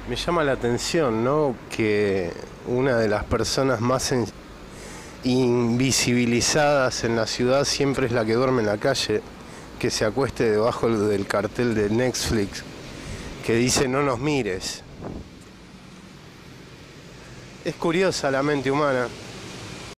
Me llama la atención, ¿no? Que una de las personas más invisibilizadas en la ciudad siempre es la que duerme en la calle, que se acueste debajo del cartel de Netflix que dice no nos mires. Es curiosa la mente humana.